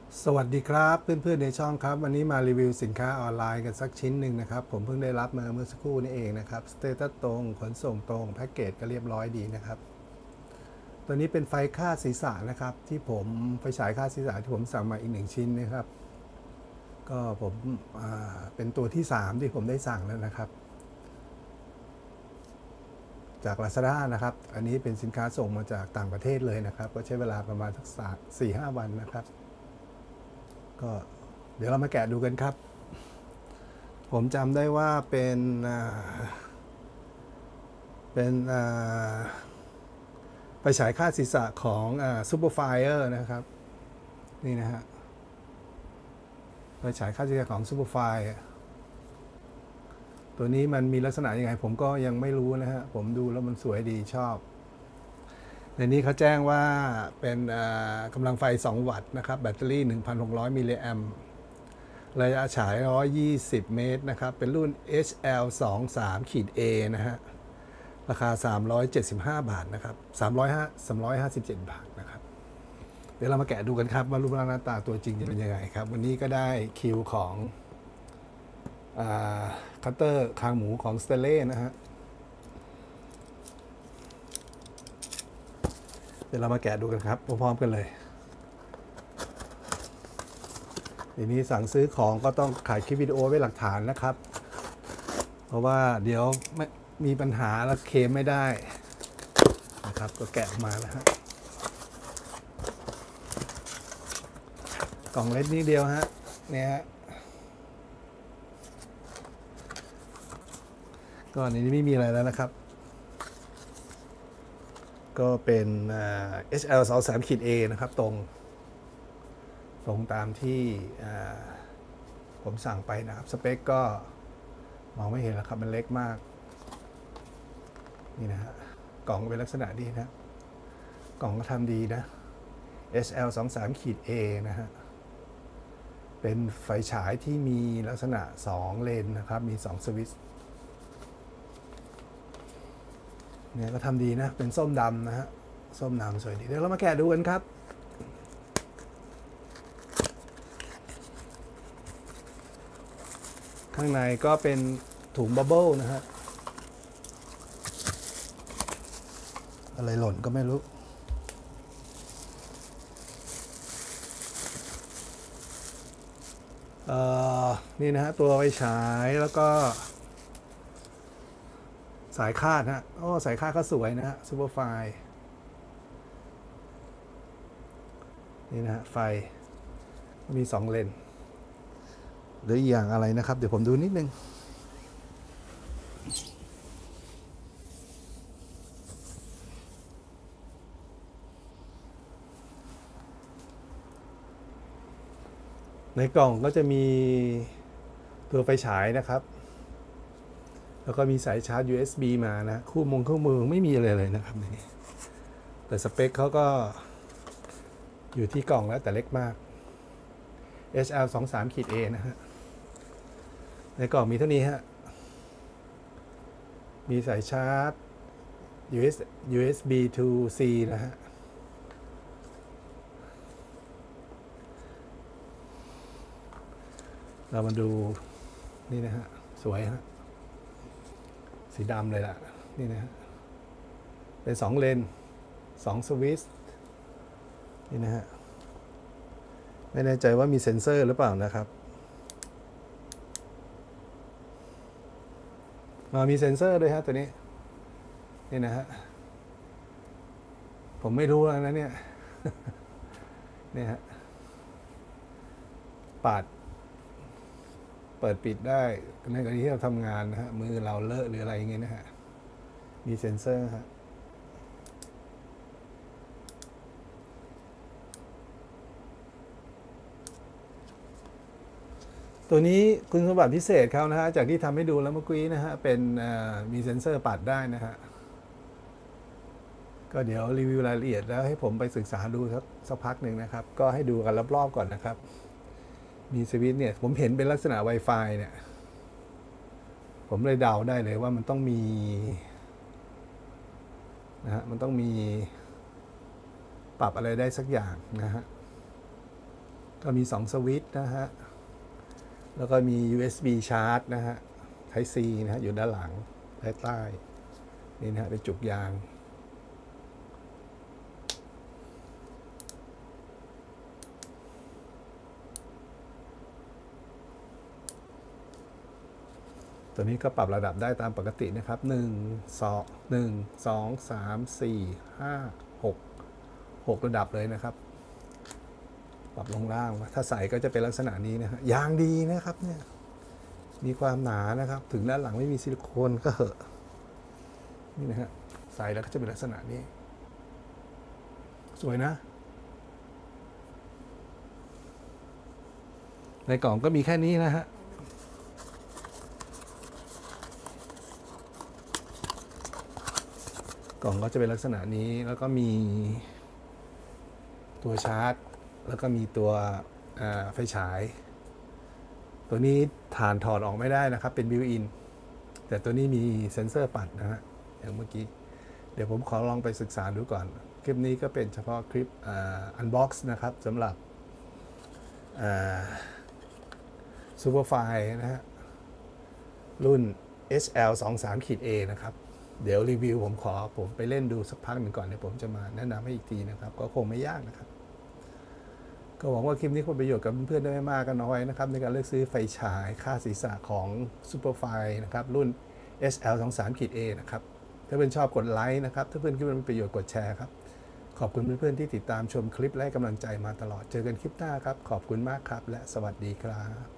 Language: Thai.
สวัสดีครับเพื่อนๆในช่องครับวันนี้มารีวิวสินค้าออนไลน์กันสักชิ้นหนึ่งนะครับผมเพิ่งได้รับมาเมื่อสักครู่นี้เองนะครับสเตตัสตรงขนส่งตรงแพ็กเกจก็เรียบร้อยดีนะครับตัวนี้เป็นไฟฆ่าศีรษะนะครับที่ผมไฟฉายฆ่าศีรษะที่ผมสั่งมาอีก1ชิ้นนะครับก็ผมเป็นตัวที่3ที่ผมได้สั่งแล้วนะครับจาก Lazada นะครับอันนี้เป็นสินค้าส่งมาจากต่างประเทศเลยนะครับก็ใช้เวลาประมาณสัก4-5 วันนะครับก็เดี๋ยวเรามาแกะดูกันครับผมจำได้ว่าเป็นไฟฉายฆ่าศีรษะของซูเปอร์ไฟเออร์นะครับนี่นะฮะไฟฉายฆ่าศีรษะของซูเปอร์ไฟตัวนี้มันมีลักษณะยังไงผมก็ยังไม่รู้นะฮะผมดูแล้วมันสวยดีชอบในนี้เขาแจ้งว่าเป็นกำลังไฟ2 วัตต์นะครับแบตเตอรี่ 1,600 มิลลิแอมป์ระยะฉาย120 เมตรนะครับเป็นรุ่น HL23-A นะฮะราคา375 บาทนะครับ357 บาทนะครับเดี๋ยวเรามาแกะดูกันครับว่ารูปร่างหน้าตาตัวจริงจะเป็นยังไงครับวันนี้ก็ได้คิวของคัตเตอร์คางหมูของสเตเล่นะฮะเดี๋ยวเรามาแกะดูกันครับพร้อมๆกันเลยทีนี้สั่งซื้อของก็ต้องถ่ายคลิปวิดีโอไว้หลักฐานนะครับเพราะว่าเดี๋ยวไม่มีปัญหาแล้วเคลมไม่ได้นะครับก็แกะออกมาแล้วฮะกล่องเล็กนิดเดียวฮะเนี่ยฮะก็อันนี้ไม่มีอะไรแล้วนะครับก็เป็น HL23-A นะครับตรงตามที่ผมสั่งไปนะครับสเปคก็มองไม่เห็นแล้วครับมันเล็กมากนี่นะฮะกล่องเป็นลักษณะดีนะกล่องก็ทำดีนะ HL23-A นะฮะเป็นไฟฉายที่มีลักษณะ2เลนนะครับมี2สวิตช์เนี่ยก็ทำดีนะเป็นส้มดำนะฮะส้มดำสวยดีเดี๋ยวเรามาแกะดูกันครับข้างในก็เป็นถุงบับเบิ้ลนะฮะอะไรหล่นก็ไม่รู้นี่นะฮะตัวไฟฉายแล้วก็สายคาดฮะโอ้สายคาดก็สวยนะฮะซูเปอร์ไฟนี่นะฮะไฟมี2เลนหรืออย่างอะไรนะครับเดี๋ยวผมดูนิดนึงในกล่องก็จะมีตัวไฟฉายนะครับแล้วก็มีสายชาร์จ USB มานะคู่มือไม่มีอะไรเลยนะครับนี่แต่สเปคเขาก็อยู่ที่กล่องแล้วแต่เล็กมาก HL23-A นะฮะในกล่องมีเท่านี้ฮะมีสายชาร์จ USB to C นะฮะเรามาดูนี่นะฮะสวยฮะสีดำเลยล่ะนี่นะฮะเป็น2เลน2สวิตช์นี่นะฮะไม่แน่ใจว่ามีเซ็นเซอร์หรือเปล่านะครับมีเซ็นเซอร์ด้วยฮะตัวนี้นี่นะฮะผมไม่รู้แล้วนะเนี่ยเนี่ยฮะปัดเปิดปิดได้ในกรณีที่เราทำงานนะฮะมือเราเลอะหรืออะไรอย่างเงี้ยนะฮะมีเซ็นเซอร์ฮะตัวนี้คุณสมบัติพิเศษเขานะฮะจากที่ทำให้ดูแล้วเมื่อกี้นะฮะเป็นมีเซ็นเซอร์ปัดได้นะฮะก็เดี๋ยวรีวิวรายละเอียดแล้วให้ผมไปศึกษาดูสักพักหนึ่งนะครับก็ให้ดูกันรอบๆก่อนนะครับมีสวิตช์เนี่ยผมเห็นเป็นลักษณะ Wi-Fi เนี่ยผมเลยเดาได้เลยว่ามันต้องมีนะฮะมันต้องมีปรับอะไรได้สักอย่างนะฮะก็มี2สวิตช์นะฮะแล้วก็มี USB ชาร์จนะฮะ Type C นะฮะอยู่ด้านหลังใต้นี่นะฮะเป็นจุกยางตัวนี้ก็ปรับระดับได้ตามปกตินะครับ6 ระดับเลยนะครับปรับลงล่างถ้าใส่ก็จะเป็นลักษณะนี้นะฮะยางดีนะครับเนี่ยมีความหนานะครับถึงด้านหลังไม่มีซิลิโคนก็เหอะนี่นะฮะใส่แล้วก็จะเป็นลักษณะนี้สวยนะในกล่องก็มีแค่นี้นะฮะกล่องก็จะเป็นลักษณะนี้แล้วก็มีตัวชาร์จแล้วก็มีตัวไฟฉายตัวนี้ฐานถอดออกไม่ได้นะครับเป็นบิวอินแต่ตัวนี้มีเซ็นเซอร์ปัดนะฮะอย่างเมื่อกี้เดี๋ยวผมขอลองไปศึกษาดูก่อนคลิปนี้ก็เป็นเฉพาะคลิปอันบ็อกซ์นะครับสำหรับซูเปอร์ไฟนะฮะรุ่น HL23-A นะครับเดี๋ยวรีวิวผมไปเล่นดูสักพักหนึ่งก่อนเดี๋ยวผมจะมาแนะนำให้อีกทีนะครับก็คงไม่ยากนะครับก็หวังว่าคลิปนี้คงประโยชน์กับเพื่อนๆได้ไม่มากก็น้อยนะครับในการเลือกซื้อไฟฉายค่าศีรษะของซูเปอร์ไฟนะครับรุ่น HL23-A นะครับถ้าเพื่อนชอบกดไลค์นะครับถ้าเพื่อนคิดว่ามีประโยชน์กดแชร์ครับขอบคุณเพื่อนๆที่ติดตามชมคลิปและให้กำลังใจมาตลอดเจอกันคลิปหน้าครับขอบคุณมากครับและสวัสดีครับ